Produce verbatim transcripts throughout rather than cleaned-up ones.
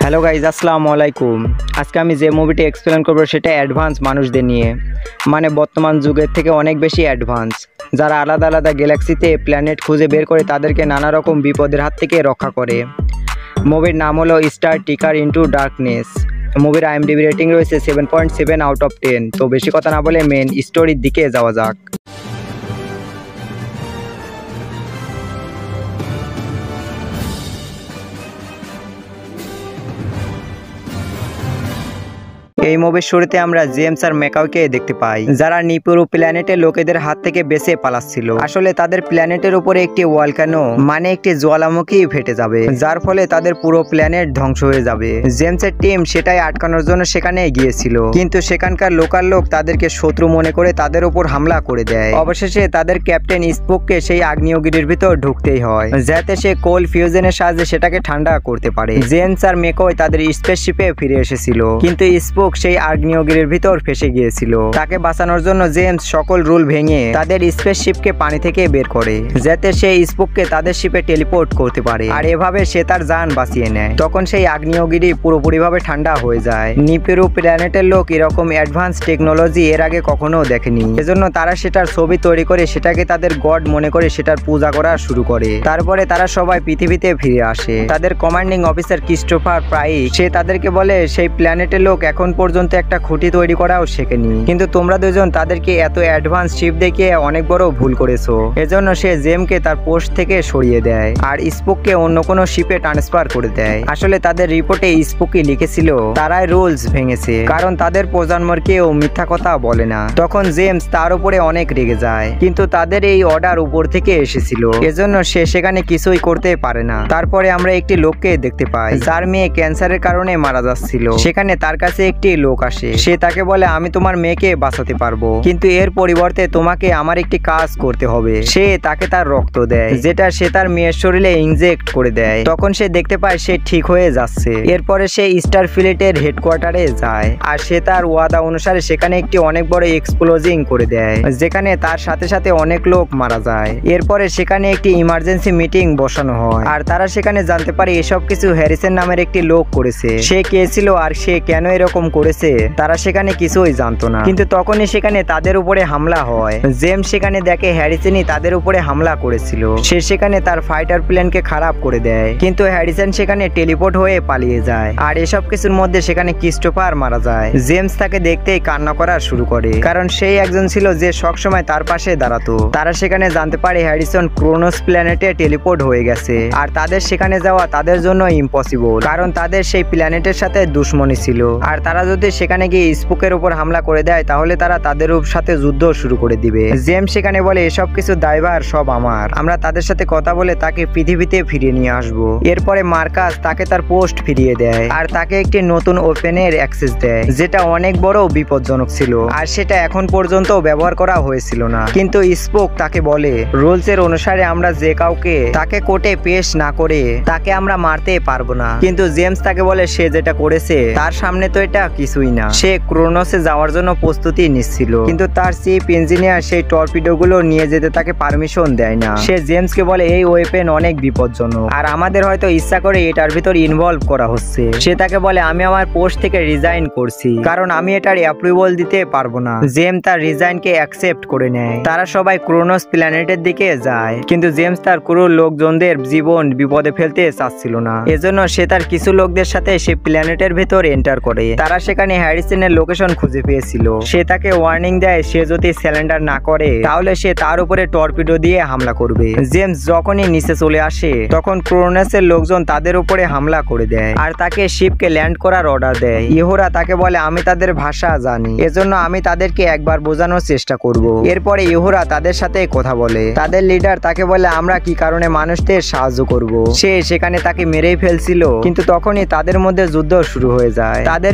Hello guys, আসসালামু আলাইকুম। আজকে আমি যে মুভিটি এক্সপ্লেন করবো সেটা অ্যাডভান্স মানুষদের নিয়ে, মানে বর্তমান যুগের থেকে অনেক বেশি অ্যাডভান্স, যারা আলাদা আলাদা গ্যালাক্সিতে প্ল্যানেট খুঁজে বের করে তাদেরকে নানা রকম বিপদের হাত থেকে রক্ষা করে। মুভির নাম হলো স্টার টিকার ইন্টু ডার্কনেস। মুভির আইএমডিবি রেটিং রয়েছে seven point seven out of ten. তো বেশি কথা না বলে মেন স্টোরির দিকে যাওয়া যাক। এই মুভির শুরুতে আমরা জেমস আর ম্যাকাওকে দেখতে পাই, যারা নিপুরু প্ল্যানেটের লোকেদের হাত থেকে বেঁচে পালাচ্ছিল। আসলে তাদের প্ল্যানেটের উপরে একটি ভলকানো মানে একটি জ্বালামুখী ফেটে যাবে, যার ফলে তাদের পুরো প্ল্যানেট ধ্বংস হয়ে যাবে। জেমসের টিম সেটাই আটকানোর জন্য সেখানে গিয়েছিল, কিন্তু সেখানকার লোকাল লোক তাদেরকে শত্রু মনে করে তাদের উপর হামলা করে দেয়। অবশেষে তাদের ক্যাপ্টেন স্পোককে সেই আগ্নেয়গিরির ভিতর ঢুকতেই হয়, যাতে সে কোল ফিউশনের সাহায্যে সেটাকে ঠান্ডা করতে পারে। জেমস আর ম্যাকাও তাদের স্পেসশিপে ফিরে এসেছিল, কিন্তু স্পোক সেই আগ্নেয়গিরির ভিতর ফেসে গিয়েছিল। তাকে বাঁচানোর জন্য জেমস সকল রুল ভেঙে তাদের স্পেসশিপকে পানি থেকে বের করে, যাতে সে স্পোককে তাদের শিপে টেলিপোর্ট করতে পারে, আর এভাবে সে তার জান বাঁচিয়ে নেয়। তখন সেই আগ্নেয়গিরি পুরোপুরিভাবে ঠান্ডা হয়ে যায়। নিপেরু প্ল্যানেটের লোক এরকম অ্যাডভান্স টেকনোলজি এর আগে কখনো দেখেনি, এজন্য তারা সেটার ছবি তৈরি করে সেটাকে তাদের গড মনে করে সেটার পূজা করা শুরু করে। তারপরে তারা সবাই পৃথিবীতে ফিরে আসে। তাদের কমান্ডিং অফিসার ক্রিস্টোফার প্রাইস সে তাদেরকে বলে সেই প্ল্যানেটের লোক এখন পর্যন্ত একটা খুঁটি তৈরি করাও শেখেনি, কিন্তু তোমরা দুজন তাদেরকে এত অ্যাডভান্স শিপ দেখিয়ে অনেক বড় ভুল করেছো। এজন্য সে জেমকে তার পোস্ট থেকে সরিয়ে দেয় আর স্পোককে অন্য কোনো শিপে ট্রান্সফার করে দেয়। আসলে তাদের রিপোর্টে স্পোকই লিখেছিল তারাই রুলস ভেঙেছে, কারণ তাদের প্রজন্মর কেউ মিথ্যা কথা বলে না। তখন জেমস তার উপরে অনেক রেগে যায়, কিন্তু তাদের এই অর্ডার উপর থেকে এসেছিল, এজন্য সে সেখানে কিছুই করতে পারে না। তারপরে আমরা একটি লোককে দেখতে পাই, যার মেয়ে ক্যান্সারের কারণে মারা যাচ্ছিল। সেখানে তার কাছে একটি লোক আসে, সে তাকে বলে আমি তোমার মেয়েকে বাঁচাতে পারবো, কিন্তু এর পরিবর্তে তোমাকে আমার একটি কাজ করতে হবে। সে তাকে তার রক্ত দেয়, যেটা সে তার মেয়ের শরীরে ইনজেক্ট করে দেয়। তখন সে দেখতে পায় সে ঠিক হয়ে যাচ্ছে। এরপরে সে স্টার ফ্লিটের হেডকোয়ার্টারে যায়, আর সে তার ওয়াদা অনুসারে সেখানে একটি অনেক বড় এক্সপ্লোজিং করে দেয়, যেখানে তার সাথে সাথে অনেক লোক মারা যায়। এরপরে সেখানে একটি ইমার্জেন্সি মিটিং বসানো হয়, আর তারা সেখানে জানতে পারে এসব কিছু হ্যারিসন নামের একটি লোক করেছে। সে কে ছিল আর সে কেন এরকম করেছে তারা সেখানে কিছুই জানতো না, কিন্তু তখনই সেখানে তাদের উপরে হামলা হয়। জেমস সেখানে দেখে হ্যারিসনই তাদের উপরে হামলা করেছিল। সে সেখানে তার ফাইটার প্লেনকে খারাপ করে দেয়, কিন্তু হ্যারিসন সেখানে টেলিপোর্ট হয়ে পালিয়ে যায়। আর এসব কিছুর মধ্যে সেখানে ক্রিস্টোফার মারা যায়। জেমস তাকে দেখতেই কান্না করা শুরু করে, কারণ সেই একজন ছিল যে সবসময় তার পাশে দাঁড়াতো। তারা সেখানে জানতে পারে হ্যারিসন ক্রোনোস প্ল্যানেটে টেলিপোর্ট হয়ে গেছে, আর তাদের সেখানে যাওয়া তাদের জন্য ইম্পসিবল, কারণ তাদের সেই প্ল্যানেটের সাথে দুশ্মনী ছিল। আর তারা যদি সেখানে গিয়ে স্পোকের উপর হামলা করে দেয় তাহলে তারা তাদের সাথে যুদ্ধ শুরু করে দিবে। জেমস সেখানে বলে এসব কিছু দায়ভার সব আমার, আমরা তাদের সাথে কথা বলে তাকে পৃথিবীতে ফিরিয়ে নিয়ে আসবো। এরপরে মার্কাস তাকে তার পোস্ট ফিরিয়ে দেয়, আর তাকে একটি নতুন ওপেনের অ্যাক্সেস দেয়, যেটা অনেক বড় বিপজ্জনক ছিল, আর সেটা এখন পর্যন্ত ব্যবহার করা হয়েছিল না। কিন্তু স্পোক তাকে বলে রুলস এর অনুসারে আমরা যে কাউকে তাকে কোর্টে পেশ না করে তাকে আমরা মারতে পারবো না। কিন্তু জেমস তাকে বলে সে যেটা করেছে তার সামনে তো এটা কিছুই না। সে ক্রোনোসে যাওয়ার জন্য প্রস্তুতি নিচ্ছিল, কিন্তু তার চিফ ইঞ্জিনিয়ার সেই টর্পিডো গুলো নিয়ে যেতে তাকে পারমিশন দেয় না। সে জেমসকে বলে এই ওয়েপেন অনেক বিপজ্জনক, আর আমাদের হয়তো ইচ্ছা করে এটার ভিতর ইনভলভ করা হচ্ছে। সে তাকে বলে আমি আমার পোস্ট থেকে রিজাইন করছি, কারণ আমি এটার অ্যাপ্রুভাল দিতে পারবো না। জেমস তার রিজাইনকে অ্যাকসেপ্ট করে নেয়। তারা সবাই ক্রোনোস প্ল্যানেটের দিকে যায়, কিন্তু জেমস তার ক্রুর লোকজনদের জীবন বিপদে ফেলতে চাচ্ছিল না, এজন্য সে তার কিছু লোকদের সাথে সে প্ল্যানেটের ভেতর এন্টার করে। তারা সেখানে হ্যারিসনের লোকেশন খুঁজে পেয়েছিল। সে তাকে ওয়ার্নিং দেয় সে যদি স্যালেন্ডার না করে তাহলে সে তার উপরে টর্পিডো দিয়ে হামলা করবে। জেমস যখনই নিচে চলে আসে তখন ক্রোনোসের লোকজন তাদের উপরে হামলা করে দেয়, আর তাকে শিপকে ল্যান্ড করার অর্ডার দেয়। ইহুরা তাকে বলে আমি তাদের ভাষা জানি, এজন্য আমি তাদেরকে একবার বোঝানোর চেষ্টা করব। এরপরে ইহুরা তাদের সাথে কথা বলে। তাদের লিডার তাকে বলে আমরা কি কারণে মানুষদের সাহায্য করব। সে সেখানে তাকে মেরেই ফেলছিল, কিন্তু তখনই তাদের মধ্যে যুদ্ধ শুরু হয়ে যায়। তাদের ভিতরে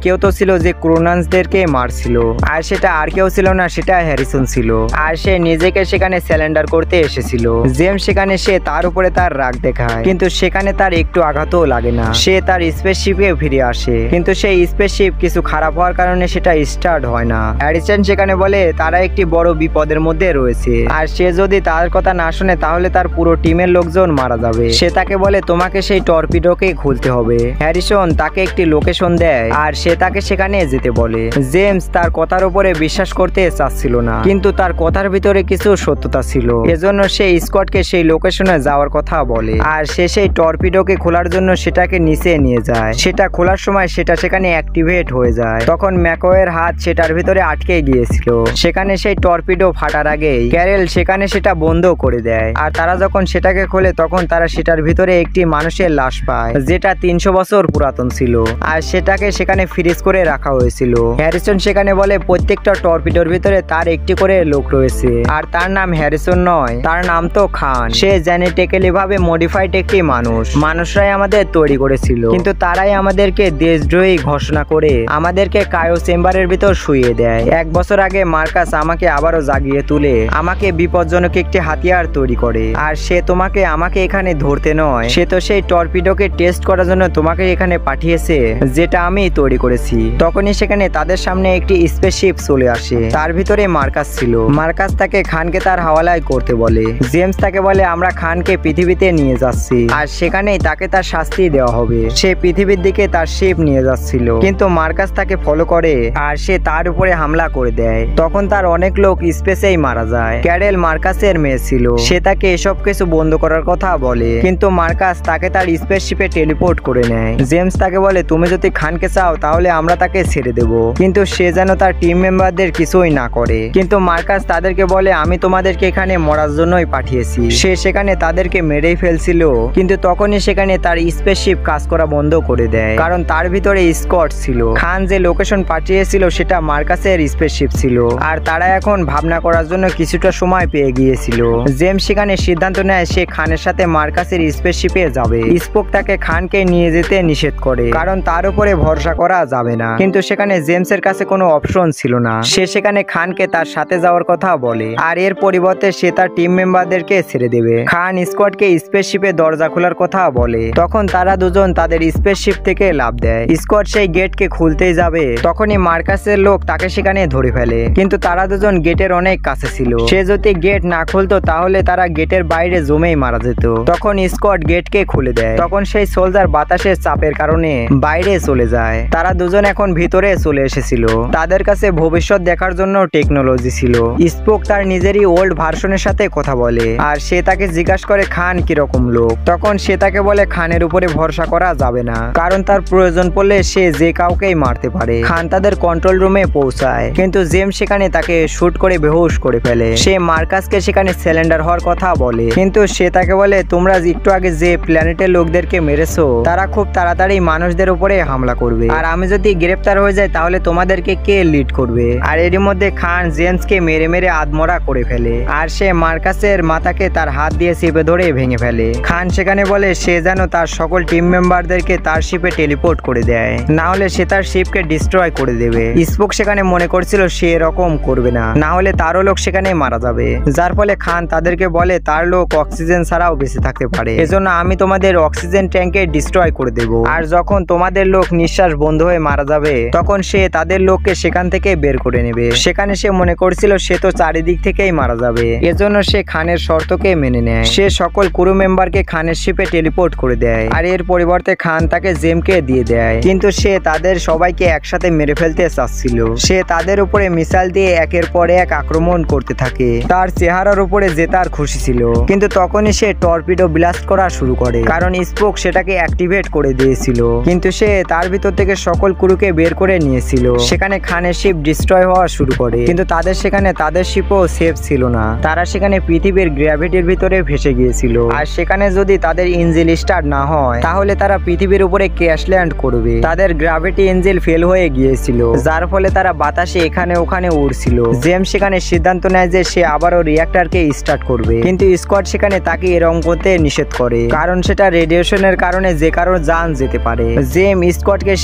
কেউ তো ছিল যে ক্রোনান্সদেরকে মারছিল, আর সেটা আর কেউ ছিল না, সেটা হ্যারিসন ছিল। আর সে নিজেকে সেখানে স্যালেন্ডার করতে এসেছিল। জেমস সেখানে সে তার উপরে তার রাগ দেখায়, কিন্তু সেখানে তার একটু আঘাতও লাগে না। সে তার স্পেসশিপে ফিরে আসে, কিন্তু সেই স্পেসশিপ কিছু খারাপ হওয়ার কারণে সেটা স্টার্ট হয় না। হ্যারিসন সেখানে বলে তারা একটি বড় বিপদের মধ্যে রয়েছে, আর সে যদি তার কথা না শুনে তাহলে তার পুরো টিমের লোকজন মারা যাবে। সে তাকে বলে তোমাকে সেই টর্পিডোকে খুলতে হবে। হ্যারিসন তাকে একটি লোকেশন দেয়, আর সে তাকে সেখানে যেতে বলে। জেমস তার কথার উপরে বিশ্বাস করতে চাচ্ছিল না, কিন্তু তার কথার ভিতরে কিছু সত্যতা ছিল। এজন্য সে স্কটকে সেই লোকেশনে যাওয়ার কথা বলে, আর সে সেই টর্পিডোকে খোলার জন্য সেটাকে নিচে নিয়ে যায়। সেটা খোলার সময় সেটা সেখানে অ্যাক্টিভেট হয়ে যায়। তখন ম্যাকওয়ের হাত সেটার ভিতরে আটকে গিয়েছিল। সেখানে সেই টর্পিডো ফাটার আগেই ক্যারেল সেখানে সেটা বন্ধ করে দেয়, আর তারা যখন সেটাকে খোলে তখন তারা সেটার ভিতরে একটি মানুষের লাশ পায়, যেটা তিনশো বছর পুরাতন ছিল, আর সেটাকে সেখানে ফ্রিজ করে রাখা হয়েছিল। হ্যারিসন সেখানে বলে প্রত্যেকটা টর্পিডোর ভিতরে তার একটি করে লোক রয়েছে, আর তার নাম হ্যারিসন নয়, তার নাম তো খান। সে জেনেটিক্যালি ভাবে মডিফাইড একটি মানুষ। মানুষরাই আমাদের তৈরি করেছিল, কিন্তু তারাই আমাদেরকে দেশদ্রোহী ঘোষণা করে আমাদেরকে কায়ো চেম্বারের ভিতর শুইয়ে দেয়। এক বছর আগে মার্কাস আমাকে আবারও জাগিয়ে তুলে আমাকে বিপজ্জনক একটি হাতিয়ার তৈরি করে, আর সে তোমাকে আমাকে এখানে ধরতে নয়, সে তো সেই টর্পিডোকে টেস্ট করার জন্য তোমাকে এখানে পাঠিয়েছে, যেটা আমি তৈরি করেছি। তখনই সেখানে তাদের সামনে একটি স্পেসশিপ চলে আসে, তার ভিতরে মার্কাস ছিল। মার্কাস তাকে খানকে তার হাওয়ালায় করতে বলে। জেমস তাকে বলে আমরা খানকে পৃথিবীতে নিয়ে যাচ্ছি, আর সেখানেই তাকে তার শাস্তি দেওয়া হবে। সে পৃথিবীর দিকে তার শিপ নিয়ে যাচ্ছিল, কিন্তু মার্কাস তাকে ফলো করে, আর সে তার উপরে হামলা করে দেয়। তখন তার অনেক লোক স্পেসেই মারা যায়। ক্যারেল মার্কাসের মেয়ে ছিল, সে তাকে এসব কিছু বন্ধ করার কথা বলে, কিন্তু মার্কাস তাকে তার স্পেসশিপে টেলিপোর্ট করে নেয়। জেমস তাকে বলে তুমি যদি খানকে চাও তাহলে আমরা তাকে ছেড়ে দেব, কিন্তু সে যেন তার টিম মেম্বারদের কিছুই না করে। কিন্তু মার্কাস তাদেরকে বলে আমি তোমাদেরকে এখানে মরার জন্যই পাঠিয়েছি। সে সেখানে তাদেরকে মেরেই ফেলছিল, কিন্তু তখনই সেখানে তার স্পেসশিপ কাজ করা বন্ধ করে দেয়, কারণ তার ভিতরে স্কট ছিল। খান যে লোকেশন পাঠিয়েছিল সেটা মার্কাসের স্পেসশিপ ছিল, আর তারা এখন ভাবনা করার জন্য কিছুটা সময় পেয়ে গিয়েছিল। জেমস সেখানে সিদ্ধান্ত নেয় সে খানের সাথে মার্কাসের স্পেসশিপে যাবে। স্পোক তাকে খানকে নিয়ে যেতে নিষেধ করে, কারণ তার উপরে ভরসা করা যাবে না, কিন্তু সেখানে জেমসের কাছে কোনো অপশন ছিল না। সে সেখানে খানকে তার সাথে যাওয়ার কথা বলে, আর এর পরিবর্তে সে তার টিম মেম্বারদেরকে ছেড়ে দেবে। খান স্কটকে স্পেসশিপে দরজা খোলার কথা বলে, তখন তারা দুজন তাদের স্পেসশিপ থেকে লাফ দেয়। স্কট সেই গেটকে খুলতেই যাবে, তখনই মার্কাসের লোক তাকে সেখানে ধরে ফেলে, কিন্তু তারা দুজন গেটের অনেক কাছে ছিল। সে যদি গেট না খুলতো তাহলে তারা গেটের বাইরে জমেই মারা যেত। তখন স্কট গেটকে খুলে দেয়, তখন সেই সোলজার বাতাসের চাপের কারণে বাইরে চলে যায়। তারা দুজন এখন ভিতরে চলে এসেছিল। তাদের কাছে ভবিষ্যৎ দেখার জন্য টেকনোলজি ছিল। স্পোক তার নিজেরই ওল্ড ভার্সনের সাথে কথা বলে, আর সে তাকে জিজ্ঞাসা করে খান কিরকম লোক। তখন সে তাকে বলে খানের উপরে ভরসা করা যাবে না, কারণ তার প্রয়োজন পড়লে সে যে কাউকেই মারতে পারে। খান তাদের কন্ট্রোল রুমে পৌঁছায়, কিন্তু জেমস সেখানে তাকে শুট করে বেহুশ করে ফেলে। সে মার্কাসকে সেখানে সিলিন্ডার হওয়ার কথা বলে, কিন্তু সে তাকে বলে তোমরা একটু আগে যে প্ল্যানেটের লোকদেরকে মেরেছো তারা খুব তাড়াতাড়ি মানুষদের উপরে হামলা করবে, আর আমি যদি গ্রেপ্তার হয়ে যাই তাহলে তোমাদেরকে কে লিড করবে। আর এর মধ্যে খান জেমসকে মেরে মেরে আধমরা করে ফেলে, আর সে মার্কাসের মাথাকে তার হাত দিয়ে চেপে ধরে ভেঙে ফেলে। খান সেখানে বলে সে যেন তার সকল টিম মেম্বারদেরকে তার শিপে টেলিপোর্ট করে দেয়, না হলে সে তার শিপকে ডিস্ট্রয় করে দেবে। স্পোক সেখানে মনে করছিল সে এরকম করবে না, না হলে তারও লোক সেখানে মারা যাবে, যার ফলে খান তাদেরকে বলে তার লোক অক্সিজেন ছাড়াও বেঁচে থাকতে পারে, এজন্য আমি তোমাদের অক্সিজেন ট্যাঙ্কে ডিস্ট্রয় করে দেব। আর যখন তোমাদের লোক নিঃশ্বাস বন্ধ হয়ে মারা যাবে তখন সে তাদের লোককে সেখান থেকে বের করে নেবে। সেখানে সে মনে করছিল সে তো চারিদিক থেকেই মারা যাবে, এজন্য সে খানের শর্তকে মেনে নেয়। সে সকল ক্রু মেম্বারকে খানের শিপে টেলিপোর্ট করে দেয়, আর এর পরিবর্তে খান তাকে জেমকে দিয়ে দেয়, কিন্তু সে তাদের সবাইকে একসাথে মেরে ফেলতে চাচ্ছিল। সে তাদের উপরে মিসাইল দিয়ে একের পর এক আক্রমণ করতে থাকে। তার চেহারার উপরে জেতার খুশি ছিল, কিন্তু তখনই সে টর্পিডো ব্লাস্ট করা শুরু করে, কারণ স্পোক সেটাকে অ্যাক্টিভেট করে দিয়েছিল, কিন্তু সে তার ভিতর থেকে সকল ক্রুকে বের করে নিয়েছিল। সেখানে খানের শিপ ডিস্ট্রয় হওয়া শুরু করে, কিন্তু তাদের সেখানে তাদের শিপও সেফ ছিল না। তারা সেখানে পৃথিবীর গ্র্যাভিটির ভিতরে ভেসে গিয়েছিল, আর সেখানে যদি তাদের ইঞ্জিন স্টার্ট না হয় তাহলে তারা পৃথিবীর উপরে ক্র্যাশ ল্যান্ড করবে। তাদের গ্র্যাভিটি ইঞ্জিন ফেল হয়ে গিয়েছিল, যার ফলে তারা বাতাসে এখানে ওখানে উড়ছিল। জেমস সেখানে সিদ্ধান্ত নেয় যে সে আবারও রিঅ্যাক্টরকে স্টার্ট করবে, কিন্তু স্কট সেখানে তাকে এরকম করতে নিষেধ করে, কারণ সেটা রেডিয়েশনের কারণে যে কারো জান যেতে পারে। জেম স্কটকে সেখানে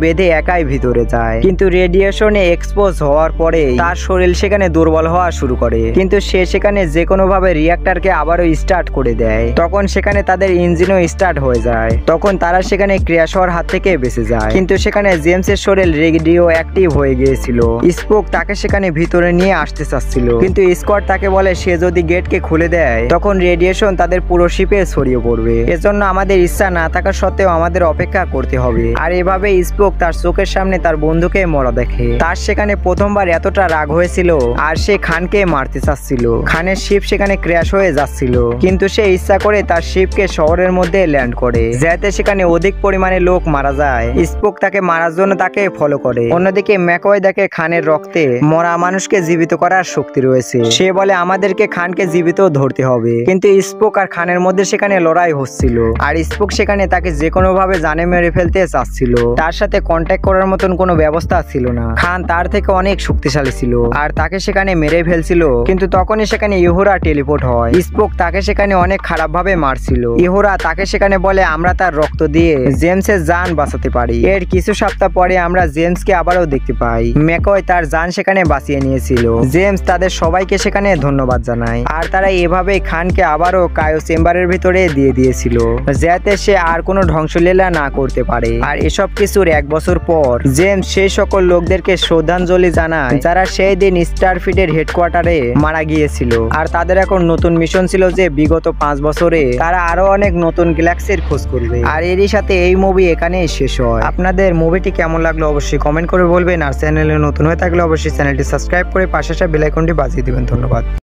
বেঁধে একাই ভিতরে যায়, কিন্তু রেডিয়েশনে এক্সপোজ হওয়ার পরে তার শরীর সেখানে দুর্বল হওয়া শুরু করে। কিন্তু সে সেখানে যে কোনো ভাবে রিঅ্যাক্টরকে আবারও স্টার্ট করে দেয়। তখন সেখানে তাদের ইঞ্জিনও স্টার্ট হয়ে যায়। তখন তারা সেখানে ক্র্যাশ হওয়ার হাত থেকে বেঁচে যায়। কিন্তু সেখানে জেমসের শরীর রেডিও অ্যাক্টিভ হয়ে গিয়েছিল। স্পোক তাকে সেখানে ভিতরে নিয়ে আসতে চাচ্ছিল, কিন্তু স্কট তাকে বলে সে যদি গেটকে খুলে দেয় তখন রেডিয়েশন তাদের পুরো শিপে ছড়িয়ে পড়বে। এজন্য আমাদের ইচ্ছা না থাকা সত্ত্বেও আমাদের অপেক্ষা করতে হবে। আর এভাবে স্পোক তার চোখের সামনে তার বন্ধুকে মরা দেখে। তার সেখানে প্রথমবার এতটা রাগ হয়েছিল আর সে খানকে মারতে চাচ্ছিল। খানের শিপ সেখানে ক্র্যাশ হয়ে যাচ্ছিল, কিন্তু সে ইচ্ছা করে তার শিপকে শহরের মধ্যে ল্যান্ড করে, যাতে সেখানে অধিক পরিমাণে লোক মারা যায়। স্পোক তাকে মারার জন্য তাকে ফলো করে। অন্যদিকে ম্যাকওয়ে দেখে খানের রক্তে মরা মানুষকে জীবিত করার শক্তি রয়েছে। সে বলে আমাদেরকে খানকে জীবিত ধরতে হবে, কিন্তু স্পোক আর খানের মধ্যে সেখানে লড়াই হচ্ছিল আর স্পোক সেখানে তাকে যে কোনো ভাবে জানে মেরে ফেলতে চাচ্ছিল। তার সাথে কন্ট্যাক্ট করার মতন কোনো ব্যবস্থা ছিল না। খান তার থেকে অনেক শক্তিশালী ছিল আর তাকে সেখানে মেরে ফেলছিল, কিন্তু তখনই সেখানে ইহুরা টেলিপোর্ট হয়। স্পোক তাকে সেখানে অনেক খারাপ ভাবে মারছিল। ইহুরা তাকে সেখানে বলে আমরা তার রক্ত দিয়ে জেমসের জান বাঁচাতে পারি। এর কিছু সপ্তাহ পরে আমরা জেমসকে আবারও দেখতে পাই। ম্যাকওয়ে তার জান সেখানে বাঁচিয়ে নিয়েছিল। জেমস তাদের সবাইকে সেখানে ধন্যবাদ জানায় আর তারা এভাবেই খানকে আবারও কায়ো চেম্বারের ভিতরে দিয়ে দিয়েছিল, যাতে সে আর কোনো ধ্বংসলীলা না করতে পারে। আর এসব কিছুর এক বছর পর জেমস সেই সকল লোকদেরকে শ্রদ্ধাঞ্জলি জানায় যারা সেই দিন স্টারফিটের হেডকোয়ার্টারে মারা গিয়েছিল। আর তাদের এখন নতুন মিশন ছিল যে বিগত পাঁচ বছরে তারা আরো অনেক নতুন গ্যালাক্সির খোঁজ করবে। আর এরই সাথে এই মুভি এখানেই শেষ হয়। আপনাদের মুভিটি কেমন লাগলো অবশ্যই কমেন্ট করে বলবেন। আর চ্যানেলে নতুন হয়ে থাকলে অবশ্যই চ্যানেলটি সাবস্ক্রাইব করে পাশে আসা বেল আইকনটি বাজিয়ে দিবেন। ধন্যবাদ।